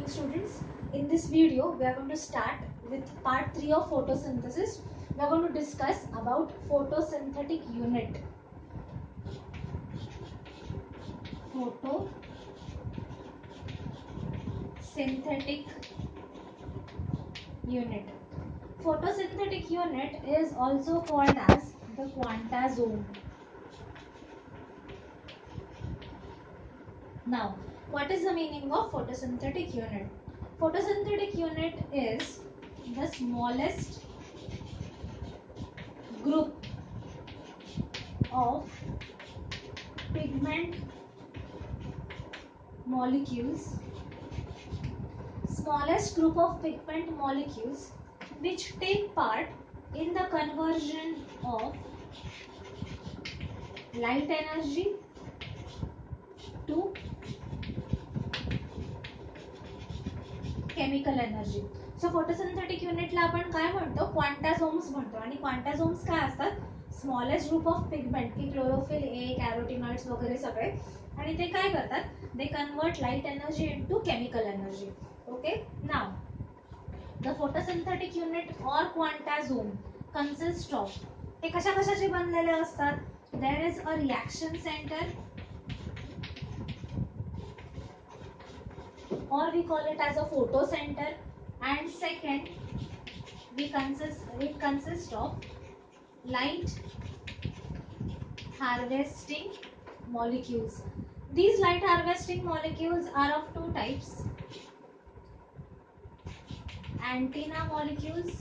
morning students. In this video we are going to start with part 3 of photosynthesis. We are going to discuss about photosynthetic unit. Photosynthetic unit. Photosynthetic unit is also called as the quantazome. Now, what is the meaning of photosynthetic unit? Photosynthetic unit is the smallest group of pigment molecules, which take part in the conversion of light energy to chemical energy. So photosynthetic युनिटला आपण काय म्हणतो, quantasomes म्हणतो. आणि quantasomes काय असतात, smallest group of pigment की chlorophyll A, carotenoids वगैरे सगळे. आणि ते काय करतात, they convert light energy into chemical energy. Okay, now the photosynthetic unit और क्वांटाझोम कंसिस्ट ऑफ, ते कशा कशाचे बनलेले असतात. There is a reaction centre, or we call it as a photo center, and second it consists of light harvesting molecules. These light harvesting molecules are of two types: antenna molecules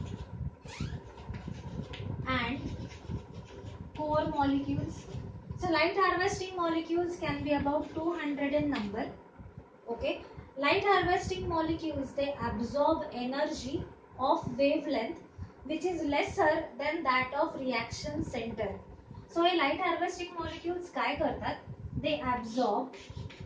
and core molecules. So light harvesting molecules can be about 200 in number. Okay, light harvesting molecules, they absorb energy of wavelength which is lesser than that of reaction center. So a light harvesting molecules काय करतात, they absorb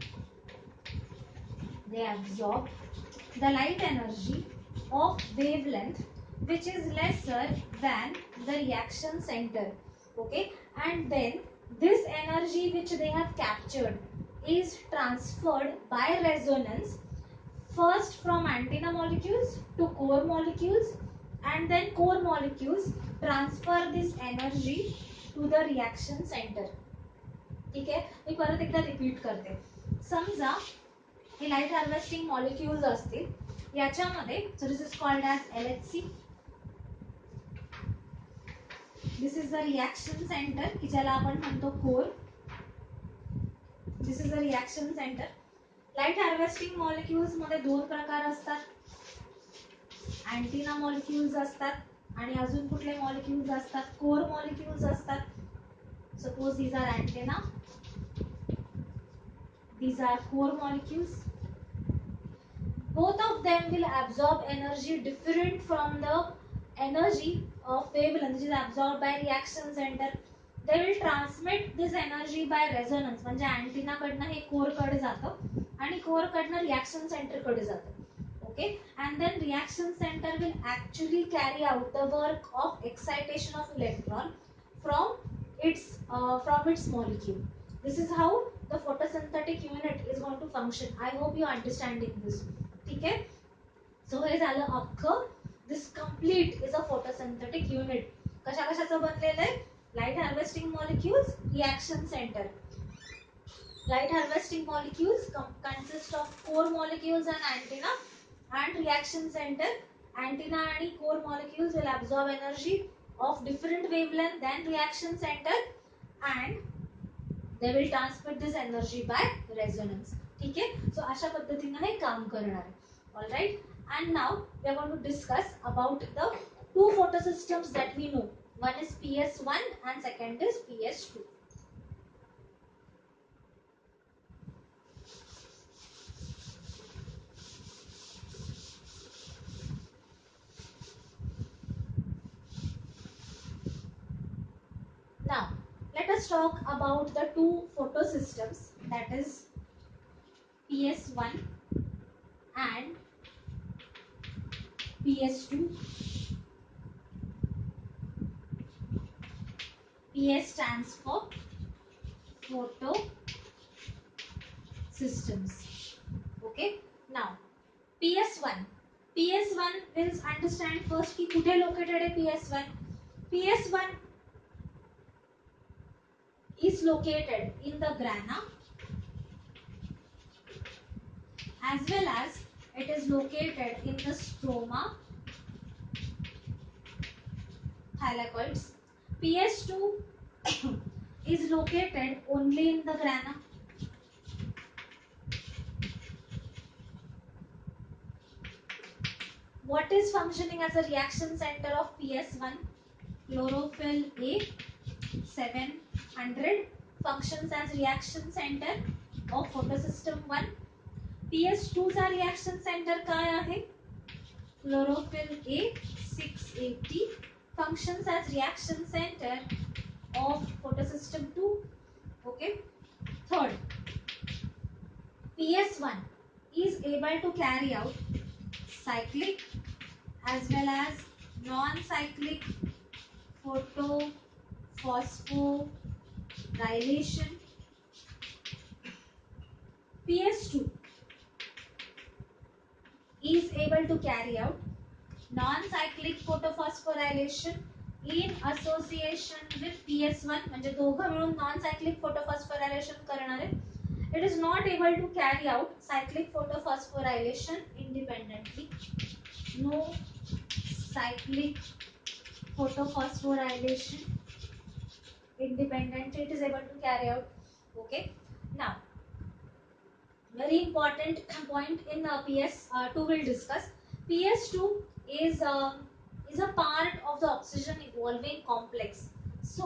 the light energy of wavelength which is lesser than the reaction center. Okay, and then this energy which they have captured is transferred by resonance first from antenna molecules to core molecules, and then core molecules transfer this energy to the reaction center. ठीक आहे, मी परत एकदा repeat करते. समजा हे light harvesting molecules असतील, याच्यामध्ये so this is called as LHC. This is the reaction centre की ज्याला आपण म्हणतो core. This is the reaction centre. Light harvesting molecules मध्ये दोन प्रकार असतात, अँटिना मॉलिक्यूल्स असतात आणि अजून कुठले मॉलिक्यूल्स असतात, कोर मॉलिक्यूल्स असतात. Suppose these are antenna, these are core molecules. Both of them will absorb energy different from the energy of wavelength which is absorbed by reaction center. They will transmit this energy by resonance, म्हणजे antenna कडनं हे core कडे जातं आणि core कडनं reaction centre कडे जातं. Okay, and then reaction center will actually carry out the work of excitation of electron from its molecule. This is how the photosynthetic unit is going to function. I hope you are understanding this. ठीक है, so हे झालं अख्खं. This complete is a photosynthetic unit. कशा कशाचं बनलेलं आहे, light harvesting molecules, reaction center. Light harvesting molecules consist of core molecules and antenna, and reaction center. Antenna and core molecules will absorb energy of different wavelength than reaction center, and they will transmit this energy by resonance. ठीक है, so अशा पद्धतीने हे काम करणार आहे. All right, and now we are going to discuss about the two photosystems that we know. One is PS1 and second is PS2. Now let us talk about the two photosystems, that is PS1 and PS2. PS stands for photo systems. Okay, now PS1. PS1 will understand first कि कुठे located है PS1. PS1 is located in the grana as well as it is located in the stroma thylakoids. PS2 is located only in the grana. What is functioning as a reaction center of PS1? Chlorophyll A 700 functions as reaction center of photosystem 1. PS2 चा reaction center काय आहे? Chlorophyll A 680 functions as reaction center of photosystem 2. Okay. Third, PS1 is able to carry out cyclic as well as non-cyclic photophosphorylation. PS2 is able to carry out non-cyclic photophosphorylation in association with PS1 म्हणजे दोघं मिळून non-cyclic photophosphorylation करणार आहे. It is not able to carry out cyclic photophosphorylation independently. No cyclic photophosphorylation independently it is able to carry out. Okay. Now, very important point in PS2 we'll discuss. PS2 is a part of the oxygen evolving complex. So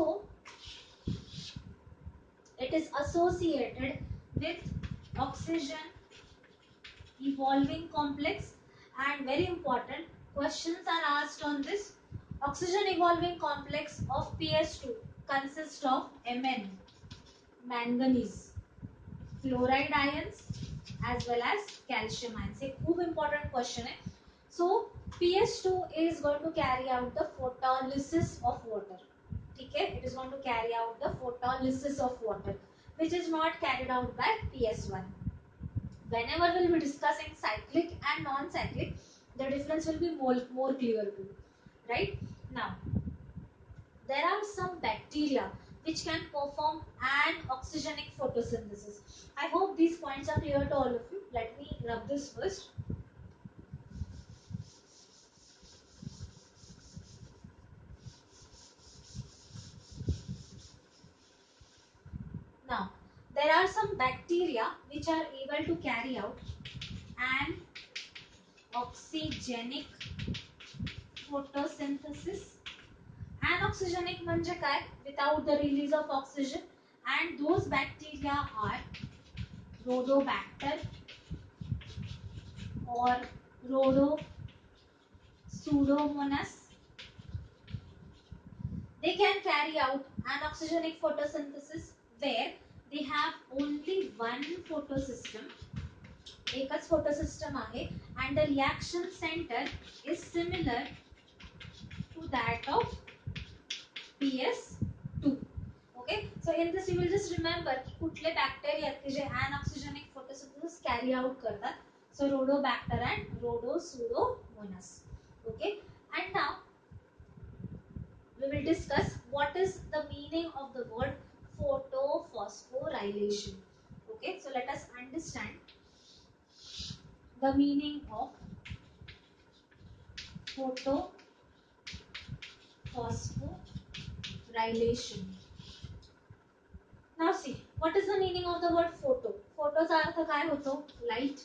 it is associated with oxygen evolving complex, and very important questions are asked on this. Oxygen evolving complex of PS2 consists of Mn, manganese, fluoride ions as well as calcium ions. A खूब important question है. So PS2 is going to carry out the photolysis of water. ठीक है? It is going to carry out the photolysis of water, which is not carried out by PS1. Whenever we'll be discussing cyclic and non-cyclic, the difference will be more clear to you. Right? Now, there are some bacteria which can perform an oxygenic photosynthesis. I hope these points are clear to all of you. Let me rub this first. Now, there are some bacteria which are able to carry out an oxygenic photosynthesis. Anoxygenic म्हणजे काय? Without the release of oxygen, and those bacteria are Rhodobacter or Rhodopseudomonas. They can carry out anoxygenic photosynthesis where they have only one photosystem. एकच photosystem आहे, and the reaction center is similar to that of PS2. Okay, so in this you will just remember कुठले bacteria आहेत जे anoxygenic photosynthesis carry out करतात. So Rhodobacter and Rhodopseudomonas. Okay, and now we will discuss what is the meaning of the word photophosphorylation. Okay, so let us understand the meaning of photophosphorylation. Now see, what is the meaning of the word photo? Photo चा अर्थ काय होतो? Light.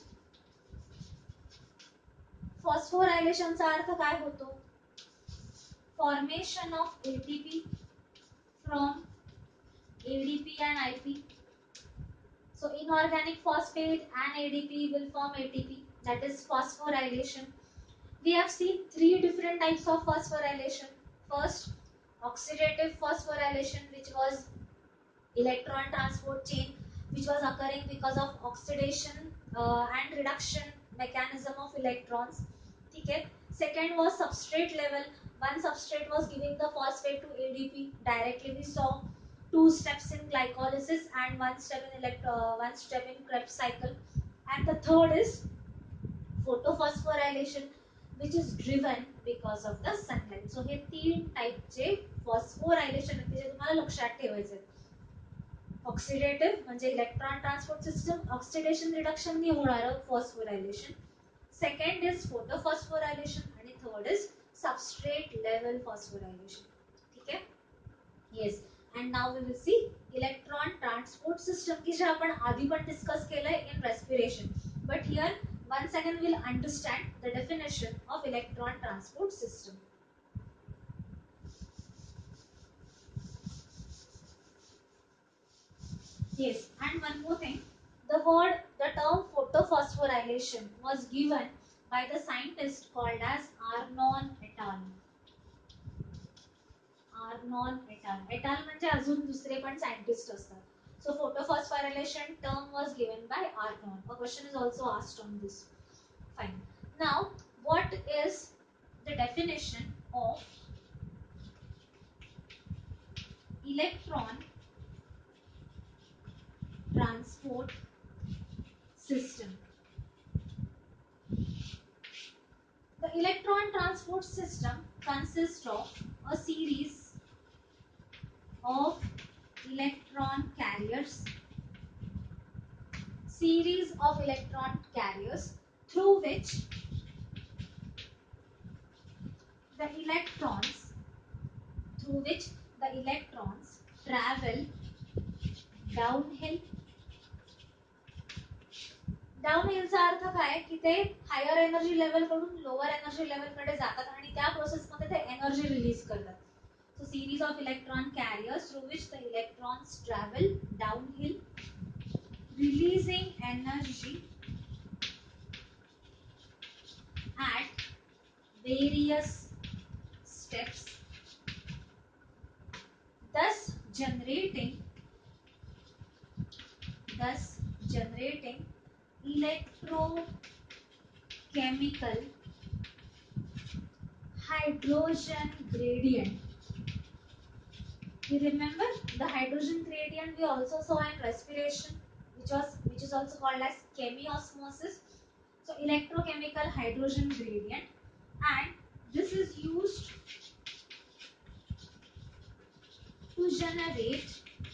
Phosphorylation चा अर्थ काय होतो? Formation of ATP from ADP and IP. So inorganic phosphate and ADP will form ATP, that is phosphorylation. We have seen three different types of phosphorylation. First, oxidative phosphorylation, which was electron transport chain, which was occurring because of oxidation and reduction mechanism of electrons. Okay. Second was substrate level. One substrate was giving the phosphate to ADP directly. We saw two steps in glycolysis and one step in Krebs cycle. And the third is photo photophosphorylation which is driven because of the sunlight. So हे तीन टाइपचे phosphorylation आहेत जे तुम्हाला लक्षात ठेवायचे. Oxidative म्हणजे electron transport system oxidation reduction ने होणारं phosphorylation. Second is photophosphorylation आणि third is substrate level phosphorylation. ठीक है? Yes. And now we will see electron transport system की जे आपण आधी पण डिस्कस केलंय in respiration. But here once again we'll understand the definition of electron transport system. Yes, and one more thing. The term photophosphorylation was given by the scientist called as Arnon et al. Arnon et al. Et al. म्हणजे अजून दुसरे पण scientist असतात. So photophosphorylation term was given by Arnon. A question is also asked on this. Fine. Now, what is the definition of electron transport system? The electron transport system consists of a series of electron carriers through which the electrons travel downhill. डाउनहिलचा अर्थ काय की ते higher energy level कडून lower energy level कडे जातात आणि त्या process मध्ये ते एनर्जी रिलीज करतात. So series of electron carriers through which the electrons travel downhill, releasing energy at various steps, thus generating electrochemical hydrogen gradient. You remember the hydrogen gradient we also saw in respiration, which is also called as chemiosmosis. So electrochemical hydrogen gradient, and this is used to generate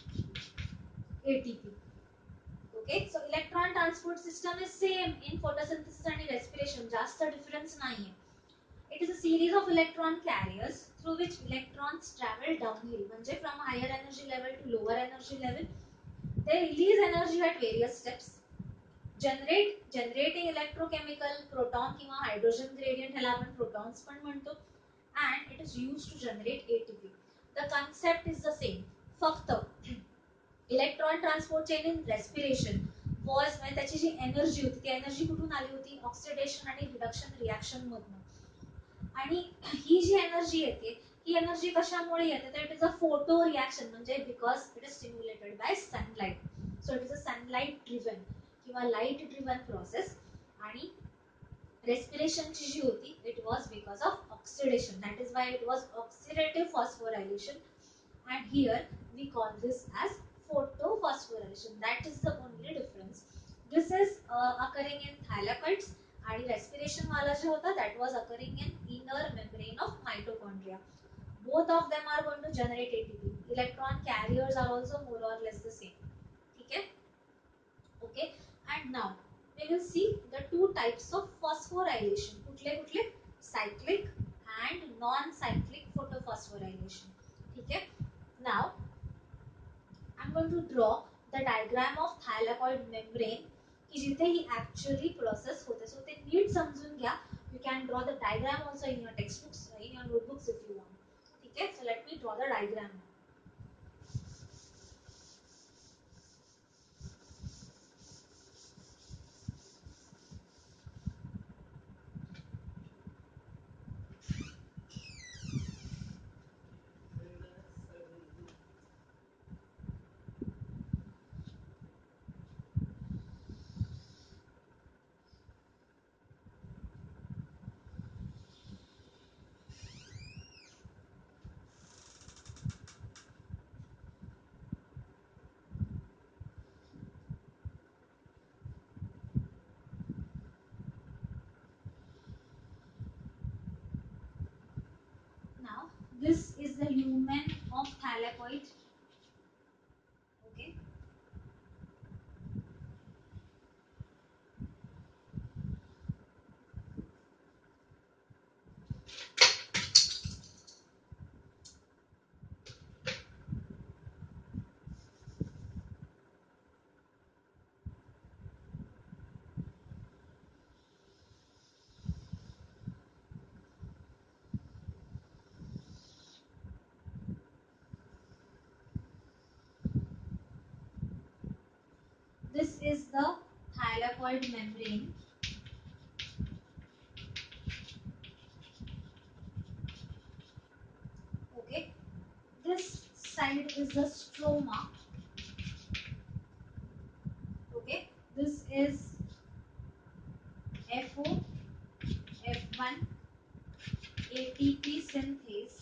ATP. Okay, so electron transport system is same in photosynthesis and respiration. जास्त difference नहीं है. It is a series of electron carriers through which electrons travel downhill. म्हणजे from higher energy level to lower energy level. They release energy at various steps. Generating electrochemical proton किंवा hydrogen gradient ह्याला आपण protons पण म्हणतो. And it is used to generate ATP. The concept is the same. फक्त electron transport chain in respiration was म्हणजे त्याची जी energy होती ती एनर्जी कुठून आली होती ऑक्सिडेशन आणि रिडक्शन रिएक्शन मधून. आणि ही जी एनर्जी येते ही एनर्जी कशामुळे येते तर it is a photo reaction म्हणजे because it is stimulated by sunlight. So it is a sunlight driven किंवा लाइट ड्रिवन प्रोसेस. आणि रेस्पिरेशनची जी होती it was because of oxidation. That is why it was oxidative phosphorylation. And here we call this as photophosphorylation. That is the only difference. This is occurring in thylakoids and respiration wala jo hota that was occurring in inner membrane of mitochondria. Both of them are going to generate ATP. Electron carriers are also more or less the same. Okay? Okay. And now we will see the two types of phosphorylation. Kutle cyclic and non-cyclic photophosphorylation. Okay? Now I'm going to draw the diagram of thylakoid membrane की जिथे ही actually process होते. So ते नीट समजून घ्या. You can draw the diagram also in your textbooks, in your notebooks if you want. ठीक है? So let me draw the diagram now. This is the lumen of thylakoid. Okay. This is the thylakoid membrane. Okay. This side is the stroma. Okay. This is FO, F1, ATP synthase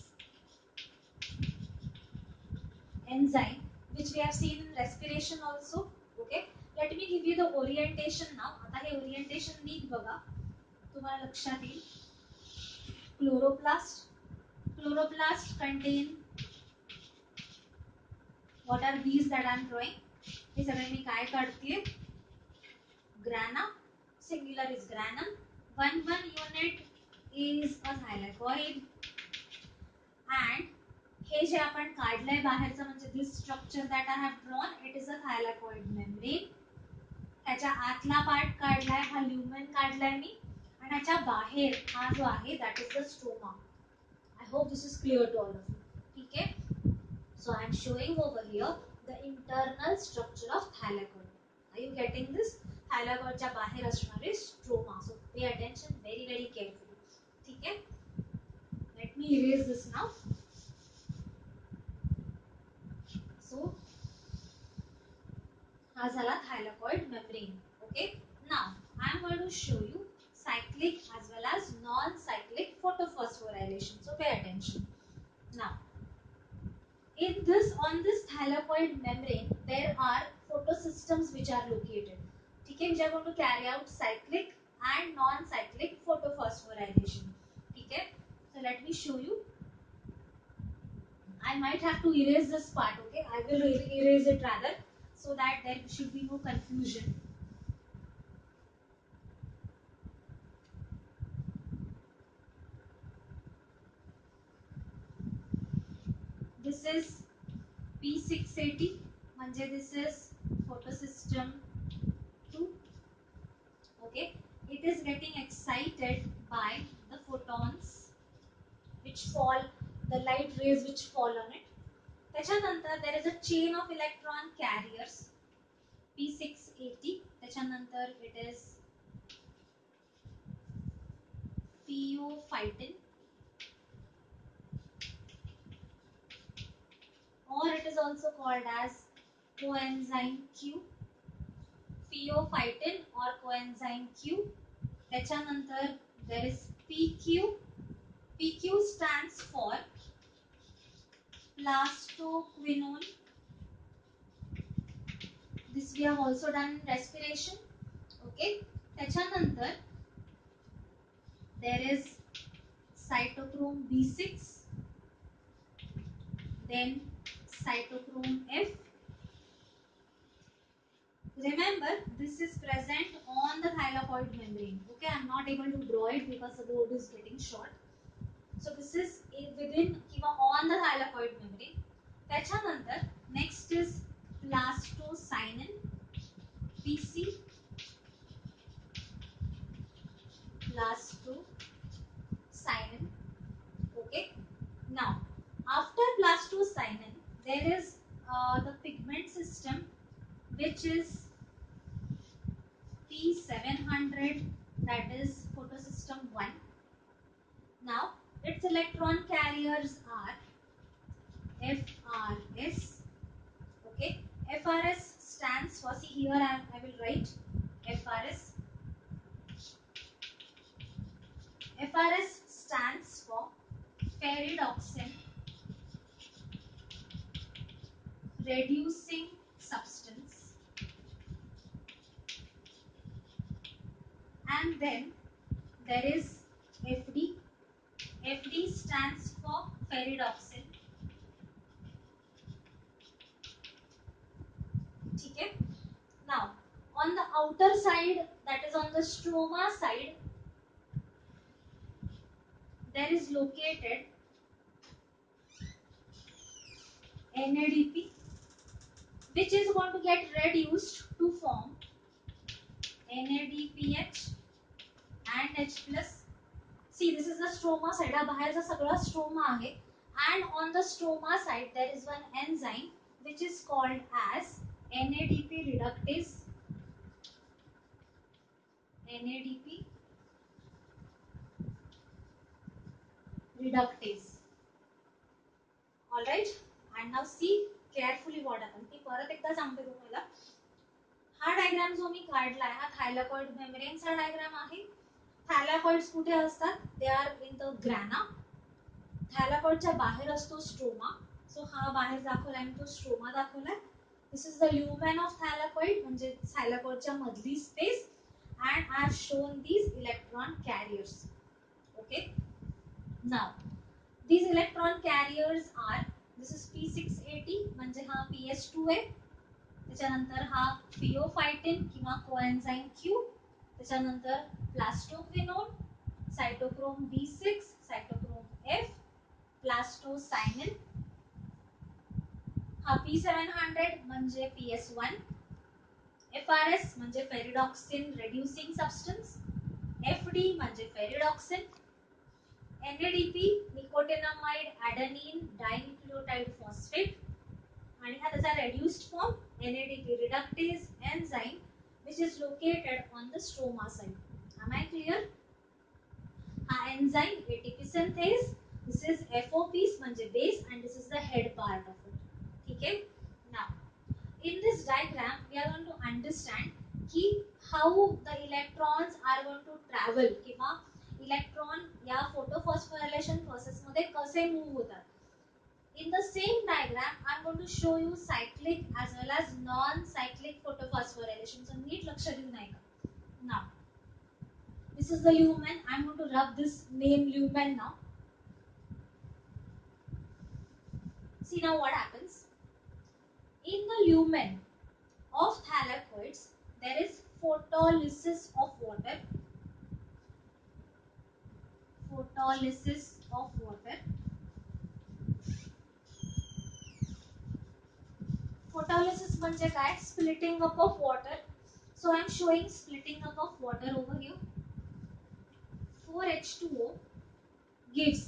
enzyme, which we have seen in respiration also. Okay. Let me give you the orientation now. आता हे orientation NEET बघा, तुम्हाला लक्षात येईल. Chloroplast. Chloroplast contain, what are these that I am drawing? हे सगळे मी काय काढतीये? Grana. Singular is granum. One unit is a thylakoid. And हे जे आपण काढलंय बाहेरचं म्हणजे this structure that I have drawn, it is a thylakoid membrane. त्याच्या आतला part काढलाय, हा ल्युमेन काढलाय मी, आणि ह्याच्या बाहेर हा जो आहे that is the stroma. I hope this is clear to all of you. ठीक है? So I am showing over here the internal structure of thylakoid. Are you getting this? Thylakoid च्या बाहेर असणारे stroma. So pay attention very carefully. ठीक है? Let me erase this now. So हा झाला thylakoid membrane. Okay. Now I am going to show you cyclic as well as non-cyclic photophosphorylation. So pay attention. Now, on this thylakoid membrane, there are photosystems which are located. Okay, which are going to carry out cyclic and non-cyclic photophosphorylation. Okay, so let me show you. I might have to erase this part. Okay, I will erase it rather, so that there should be no confusion. This is P680, म्हणजे this is photosystem 2. Okay, it is getting excited by the photons which fall, the light rays which fall on it. त्याच्यानंतर there is a chain of electron carriers, P680. त्याच्यानंतर it is pheophytin, or it is also called as coenzyme Q. Pheophytin or coenzyme Q. त्याच्यानंतर there is PQ. PQ stands for plastoquinone. This we have also done in respiration. Okay. त्याच्यानंतर there is cytochrome B6, then cytochrome F. Remember, this is present on the thylakoid membrane. Okay, I am not able to draw it because the board is getting short. So this is within on the thylakoid membrane. त्याच्यानंतर next is plastocyanin, PC. Plastocyanin. Okay. Now, after plastocyanin, there is the pigment system, which is P700, that is photosystem 1. Now, its electron carriers are FRS. Okay, FRS stands for, see here I will write FRS. FRS stands for ferredoxin reducing substance. And then there is FD. FD stands for ferredoxin. ठीक है. Now on the outer side, that is on the stroma side, there is located NADP, which is going to get reduced to form NADPH and H plus. See, this is the stroma side. हा बाहेरचा सगळा stroma आहे. And on the stroma side there is one enzyme which is called as NADP reductase. NADP reductase. All right. And now see carefully what happens. ती परत एकदा सांगते तुम्हाला. हा डायग्राम जो मी काढलाय हा थायलॉइड मेम्ब्रेनचा डायग्राम आहे. थायलॉइड्स कुठे असतात? They are in the ग्रॅना. थायलॉइडच्या बाहेर असतो स्ट्रोमा. सो हा बाहेर दाखवलाय मी तो स्ट्रोमा दाखवलाय. This is the lumen of thylakoid, म्हणजे थायलॉइडच्या मधली space. And I have shown these electron carriers. Okay. Now these electron carriers are, this is P680 म्हणजे हा PS2 आहे. त्याच्यानंतर हा फिओफायटिन किंवा कोएन्झाइम Q, त्याच्यानंतर plastoquinone, cytochrome B6, cytochrome F, plastocyanin. हा P700 म्हणजे PS1, FRS म्हणजे फेरिडॉक्सिन रेड्युसिंग सबस्टन्स, FD म्हणजे ferredoxin, NADP nicotinamide adenine dinucleotide phosphate, आणि हा त्याचा reduced form NADP reductase enzyme which is located on the stroma side. Am I clear? हा enzyme ATP synthase, this is FOPs म्हणजे base, and this is the head part of it. ठीक है. Now in this diagram we are going to understand ki how the electrons are going to travel किंवा electron या photophosphorylation process मध्ये कसे move होतात. In the same diagram, I am going to show you cyclic as well as non-cyclic photophosphorylation. So, neat laksha deun aega. Now, this is the lumen. I am going to rub this name lumen now. See now what happens. In the lumen of thylakoids, there is photolysis of water. Photolysis of water. Photolysis म्हणजे काय? Splitting up of water. So I am showing splitting up of water over here. 4H2O gives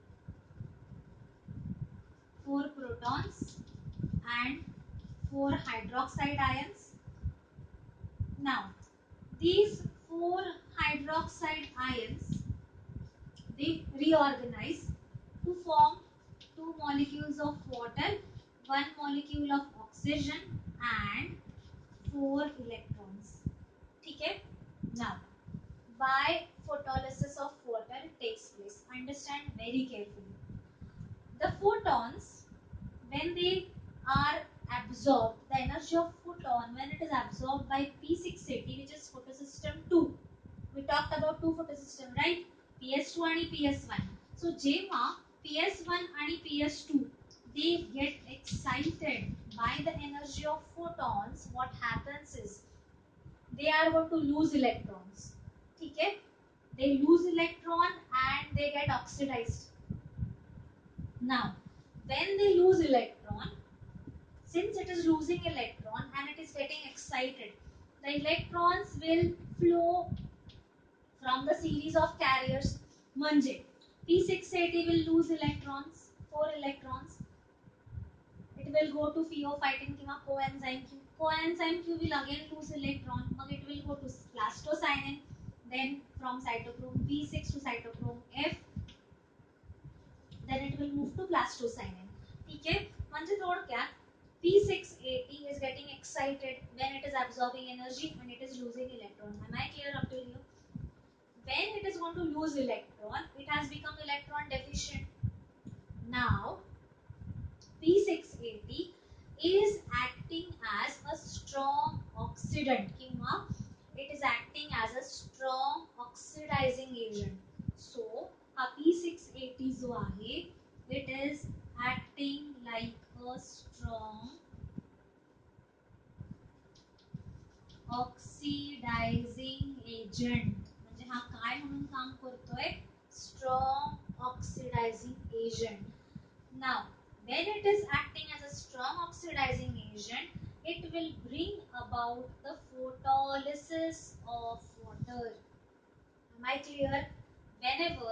4 protons and 4 hydroxide ions. Now these 4 hydroxide ions, they reorganize to form 2 molecules of water, 1 molecule of oxygen and 4 electrons. ठीक है. Now why photolysis of water takes place? Understand very carefully. The photons, when they are absorbed, the energy of photon when it is absorbed by P680, which is photosystem 2. We talked about 2 photosystem, right? PS2 and PS1. So जेव्हा PS1 and PS2 they get excited by the energy of photons, what happens is they are going to lose electrons. ठीक है. They lose electron and they get oxidized. Now when they lose electron, since it is losing electron and it is getting excited, the electrons will flow from the series of carriers. म्हणजे P680 will lose electrons, 4 electrons. It will go to pheophytin किंवा coenzyme Q. Coenzyme Q will again lose electron. Mug it will go to plastocyanin. Then from cytochrome B6 to cytochrome F. Then it will move to plastocyanin. ठीक है. म्हणजे थोडक्यात P680 is getting excited when it is absorbing energy and it is losing electron. Am I clear up till here? When it is going to lose electron, it has become electron deficient. Now P680 is acting as a strong oxidant किंवा it is acting as a strong oxidizing agent. So हा P680 जो आहे it it is acting like a strong oxidising agent. म्हणजे हा काय म्हणून काम करतोय? Strong oxidising agent. Now when it is acting as a strong oxidizing agent, it will bring about the photolysis of water. Am I clear? Whenever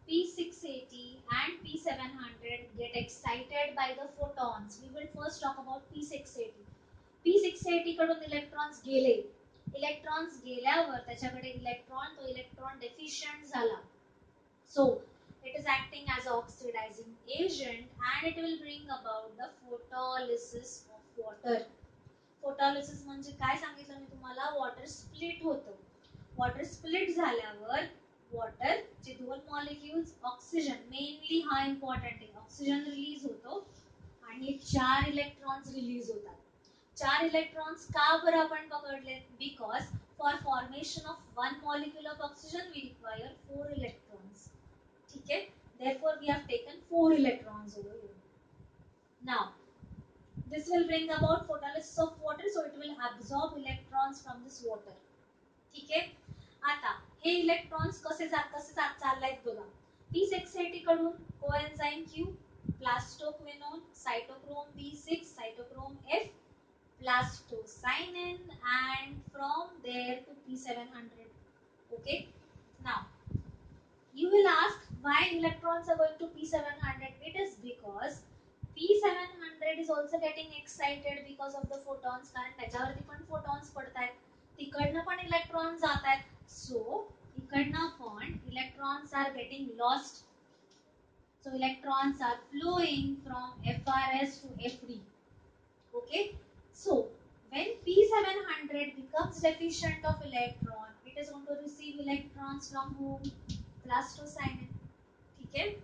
P680 and P700 get excited by the photons, we will first talk about P680. P680 कडून electrons गेले. Electrons गेल्यावर त्याच्याकडे तो electron deficient झाला. So it is acting as an oxidizing agent and it will bring about the photolysis of water. Photolysis म्हणजे काय सांगितलं मी तुम्हाला? वॉटर स्प्लिट होतं. वॉटर स्प्लिट झाल्यावर वॉटर चे दोन मॉलिक्युल्स ऑक्सिजन, मेनली हा इम्पॉर्टंट आहे, ऑक्सिजन रिलीज होतो आणि 4 इलेक्ट्रॉन्स रिलीज होतात. 4 इलेक्ट्रॉन्स का बरं आपण पकडले? Because for formation of 1 molecule of oxygen we require 4 electrons. ठीक है, therefore we have taken 4 electrons over here. Now this will bring about photolysis of water, so it will absorb electrons from this water. ठीक है, आता हे electrons कसे चाललायत बघा. P680 कडून coenzyme Q, plastoquinone, cytochrome B6, cytochrome F, plastocyanin, and from there to P700. Okay, now you will ask why electrons are going to P700. It is because P700 is also getting excited because of the photons. कारण त्याच्यावरती पण photons पडतायत, तिकडनं पण electron जातायत. So इकडनं पण electrons are getting lost. So electrons are flowing from FRS to FD. Okay. So when P700 becomes deficient of electron, it is going to receive electrons from whom? Plastocyanin. ठीक है?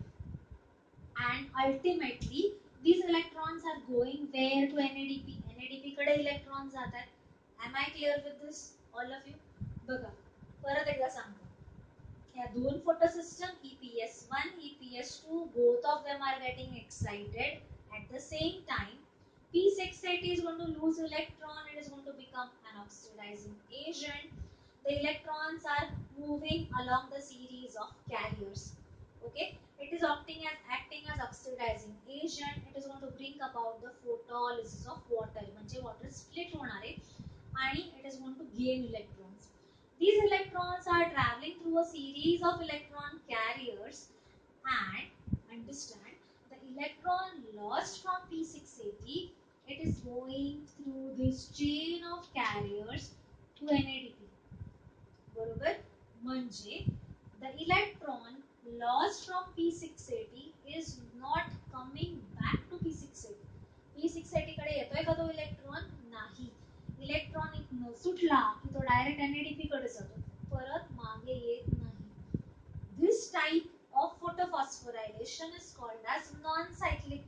And ultimately these electrons are going where? To NADP. NADP कडे electrons जातात. Am I clear with this, all of you? बघा, परत एकदा सांगतो. या दोन photo system EPS1, EPS2, both of them are getting excited at the same time. P680 is going to lose electron, it is going to become an oxidizing agent. The electrons are moving along the series of carriers. Okay, it is acting as oxidizing agent. It is going to bring about the photolysis of water. म्हणजे water split होणार आहे आणि it is going to gain electrons. These electrons are traveling through a series of electron carriers and understand the electron lost from P680, it is going through this chain of carriers to NADP. बरोबर, म्हणजे the electron lost from P680 is not coming back to P680. P680 कडे येतोय का तो electron? नाही. Electron सुटला की तो डायरेक्ट NADP कडे जातो, परत मागे येत नाही. This type of photophosphorylation is called as non-cyclic.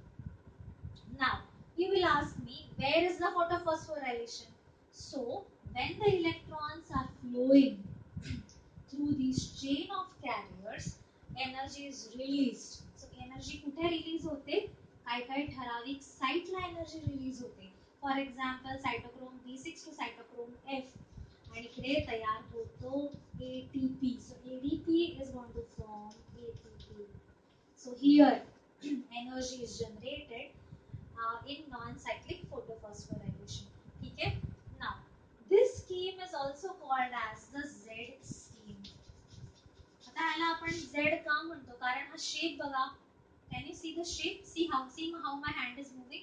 Now you will ask me, where is the photophosphorylation? So when the electrons are flowing through this chain of carriers, energy is released. So energy कुठे release होते? काही ठराविक साइटला energy release होते. For example, cytochrome B6 to cytochrome F, आणि इकडे तयार होतो ATP. So ADP is going to form ATP. So here energy is generated in non-cyclic photophosphorylation. ठीक है? Now this scheme is also called as the Z scheme. आता ह्याला आपण Z का म्हणतो? कारण हा shape बघा. Can you see the shape? See how my hand is moving?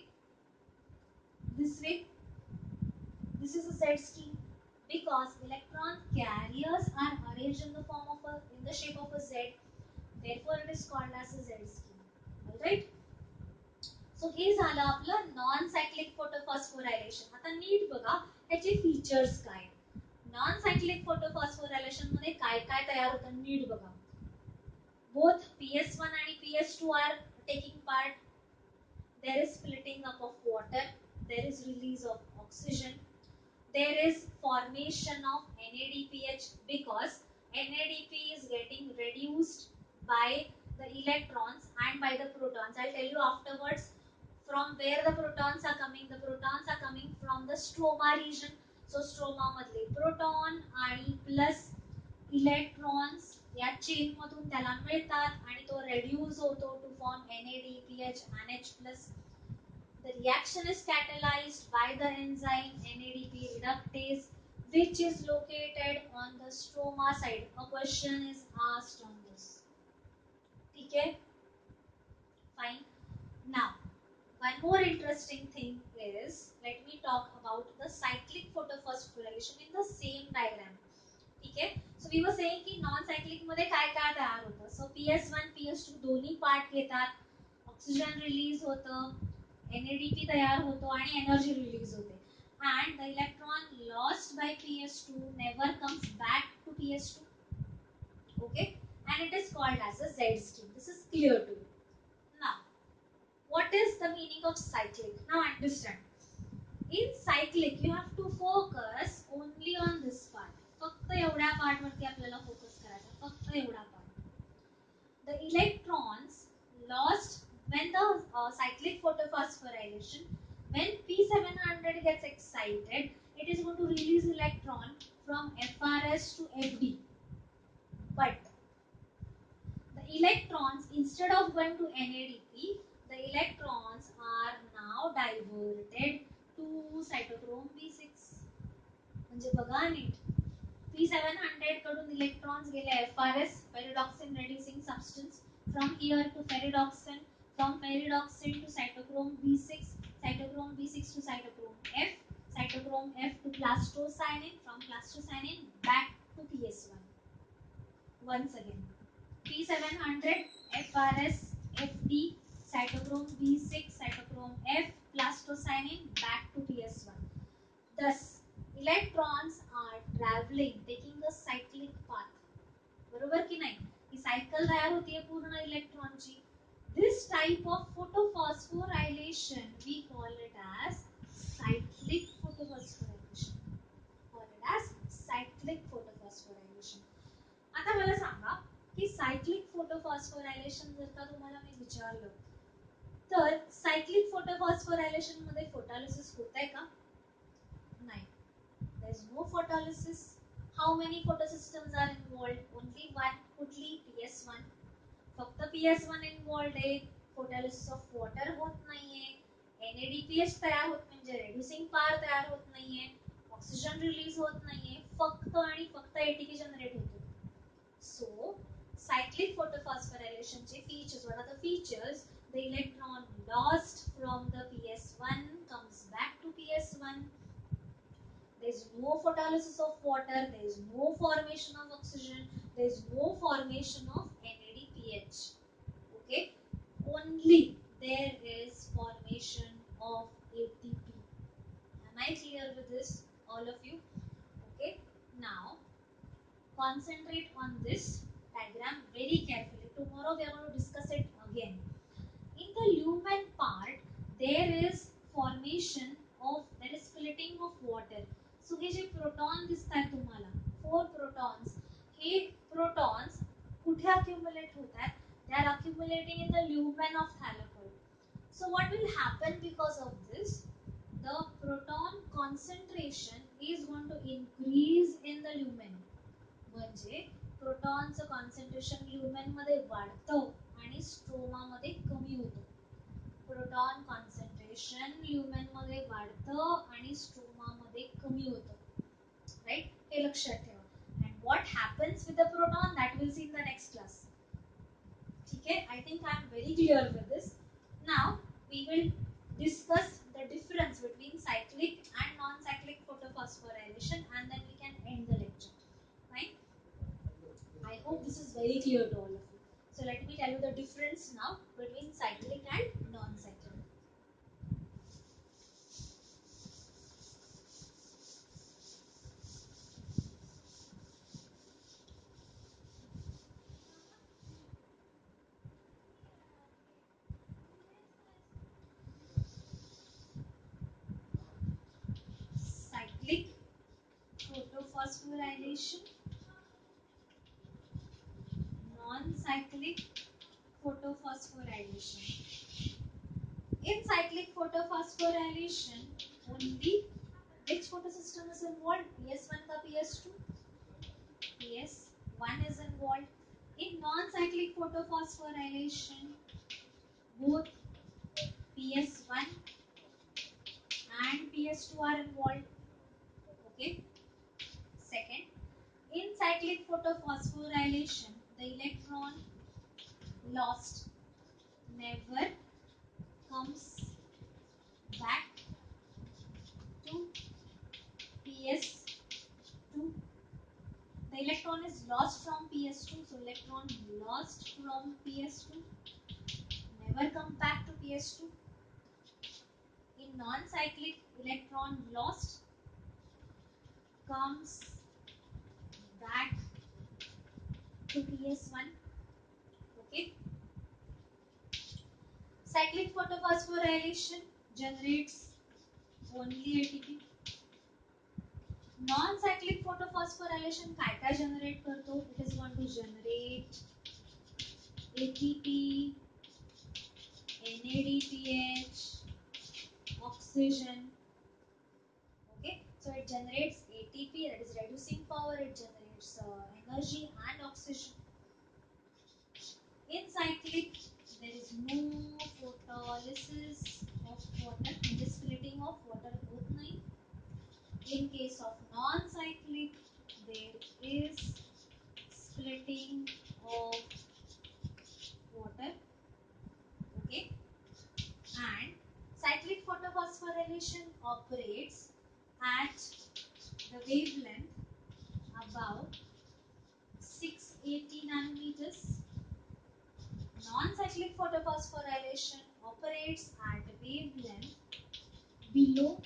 This way. This is a Z scheme because electron carriers are arranged in the shape of a Z. Therefore, it is called as a Z scheme. All right. So हे झालं आपलं non cyclic फोटोफॉस्फोरायलेशन. आता NEET बघा याचे features काय. Non cyclic फोटोफॉस्फोरायलेशन मध्ये काय काय तयार होतं नीट बघा. बोथ PS1 आणि PS2 are taking part. There is splitting up of water, there is release of oxygen, there is formation of NADPH because NADP is getting reduced by the electrons and by the protons. I'll tell you afterwards from where the protons are coming. The protons are coming from the stroma region. So stroma मधले proton आणि plus electrons या chain मधून त्याला मिळतात आणि तो reduce होतो to form NADPH NH+. The reaction is catalyzed by the enzyme NADP reductase, which is located on the stroma side. A question is asked on this. Okay, fine. Now, one more interesting thing is, let me talk about the cyclic photophosphorylation in the same diagram. Okay, so we were saying कि non cyclic मध्ये काय काय तयार होतं. सो PS1 PS2 दोन्ही part घेतात, oxygen release होतं, NADP तयार होतो आणि एनर्जी रिलीज होते. And the electron lost by PS2 never comes back to PS2. Okay, and it is called as a Z stream. This is clear to you. Now, what is the meaning of cyclic? Now understand. In cyclic, you have to focus only on this part. फक्त एवढ्या part वरती आपल्याला focus करायचा, फक्त एवढा part. The electrons lost when the cyclic photophosphorylation, when P700 gets excited, it is going to release electron from FRS to FD. But the electrons, instead of going to NADP, the electrons are now diverted to cytochrome B6. म्हणजे बघा NEET, P700 कडून electrons गेले FRS, pyridoxine reducing substance, from here to pyridoxine, from pyridoxine to cytochrome B6, cytochrome B6 to cytochrome F, cytochrome F to plastocyanin, from plastocyanin back to PS1. Once again, P700, FRS, FD, cytochrome B6, cytochrome F, plastocyanin back to PS1. Thus, electrons are traveling, taking the cyclic path. बरोबर की नाही? ही cycle तयार होतीये पूर्ण इलेक्ट्रॉनची. This type of photophosphorylation we call it as cyclic photophosphorylation. Call it as cyclic photophosphorylation. आता मला सांगा की cyclic photophosphorylation जर का तुम्हाला मी विचारलं तर cyclic photophosphorylation मध्ये photolysis होतंय का? नाही. There is no photolysis. How many photosystems are involved? Only one. कुठली? PS1. फक्त PS1 involved आहे. Photolysis of water होत नाहीये. NADPH तयार होत म्हणजे reducing power तयार होत नाहीये. Oxygen release होत नाहीये. फक्त आणि फक्त ATP generate होतो. So, cyclic photophosphorylation चे features. What are the features? The electron lost from the PS1 comes back to PS1. There is no photolysis of water, there is no formation of oxygen, there is no formation of NADPH. Okay, only there is formation of ATP. Am I clear with this, all of you? Okay, now concentrate on this diagram very carefully. Tomorrow we are going to discuss it again. In the lumen part, there is formation of, there is splitting of water. So हे जे proton दिसतात तुम्हाला, 4 protons, हे protons कुठे accumulate होतात? They are accumulating in the lumen of thylakoid. So what will happen because of this? The proton concentration is going to increase in the lumen. म्हणजे प्रोटॉनचं concentration lumen मध्ये वाढतं आणि stroma मध्ये कमी होतं. Proton concentration lumen मध्ये वाढतं आणि स्ट्रोमा मध्ये कमी होतं. राइट, हे लक्षात ठेवा. And what happens with the proton, that we'll see in the next class. ठीक है, I think I am very clear with this. Now we will discuss the difference between cyclic and non-cyclic photophosphorylation and then we can end the lecture. Fine, I hope this is very clear to all of you. So let me tell you the difference now between cyclic and non-cyclic. Cyclic photophosphorylation, non-cyclic photophosphorylation. In cyclic photophosphorylation, only which photosystem is involved? PS1 ka PS2? PS1 is involved. In non-cyclic photophosphorylation, both PS1 and PS2 are involved. Okay. Second, in cyclic photophosphorylation, the electron lost never comes back to PS2. The electron is lost from PS2, so electron lost from PS2 never come back to PS2. In non-cyclic, electron lost comes back to PS1. Okay. Cyclic photophosphorylation generates only ATP. Non-cyclic photophosphorylation काय generate करतो? It is going to generate ATP, NADPH, oxygen. Okay, so it generates ATP, that is reducing power. It generates energy and oxygen. In cyclic, there is no photolysis of water, the splitting of water both nahi. In case of non-cyclic, there is splitting of water. Okay, and cyclic photophosphorylation operates at the wavelength about 680 nanometers. Non-cyclic photophosphorylation operates at a wavelength below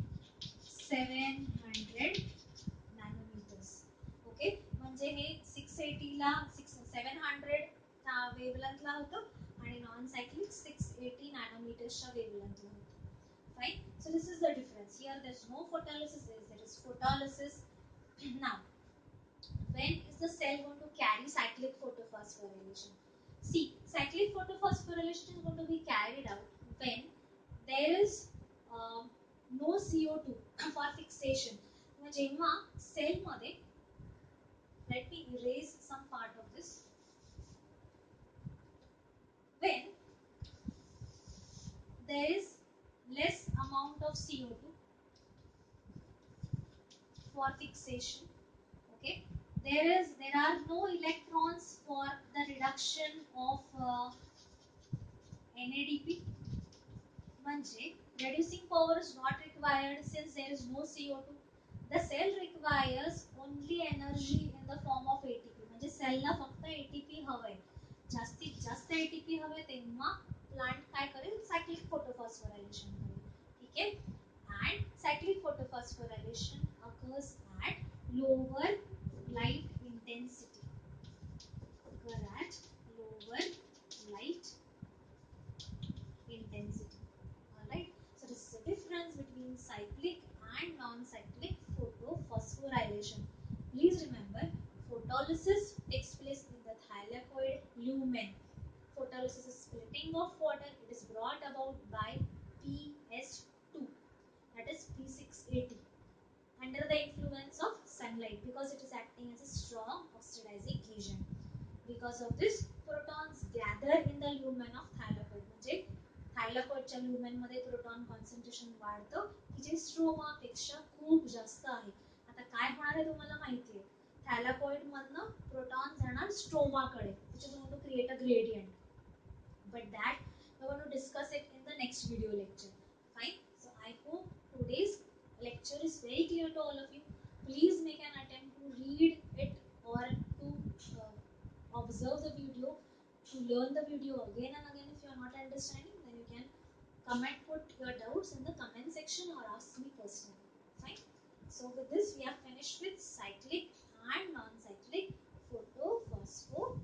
700 nanometers. Okay, म्हणजे हे 680 ला 700 wavelength ला होतं आणि non-cyclic 680 nanometers च्या wavelength ला होतं. Fine. So this is the difference. Here there is no photolysis. There is photolysis. Now, when is the cell going to carry cyclic photophosphorylation? See, cyclic photophosphorylation is going to be carried out when there is no CO2 for fixation. जेव्हा cell मध्ये, let me erase some part of this. When there is less amount of CO2 for fixation, okay, there are no electrons for the reduction of NADP. म्हणजे reducing power is not required since there is no CO2. The cell requires only energy in the form of ATP. म्हणजे सेलला फक्त ATP हवंय. जास्तीत जास्त ATP हवे तेव्हा plant काय करेल? सायक्लिक फोटोफॉस्फोरायलेशन करेल. ठीक आहे. And cyclic photophosphorylation occurs at lower light intensity. Occur at lower light intensity. Alright. So this is the difference between cyclic and non-cyclic photophosphorylation. Please remember, photolysis takes place in the thylakoid lumen. Photolysis is splitting of water. It is brought about by PS2, that is P680, under the influence of sunlight because it is acting as a strong oxidizing agent. Because of this, protons gather in the lumen of thylakoid. म्हणजे थायलॉइडच्या lumen मध्ये proton concentration वाढतं की जे stroma पेक्षा खूप जास्त आहे. आता काय होणार आहे तुम्हाला माहिती आहे? थायलॉइड मधनं प्रोटॉन जाणार स्ट्रोमाकडे, which is going to create a gradient. But that we are going to discuss it in the next video lecture. Fine. So I hope today's lecture is very clear to all of you. Please make an attempt to read it or to observe the video, to learn the video again and again. If you are not understanding, then you can put your doubts in the comment section or ask me personally. Fine. So with this we have finished with cyclic and non-cyclic photophosphorylation.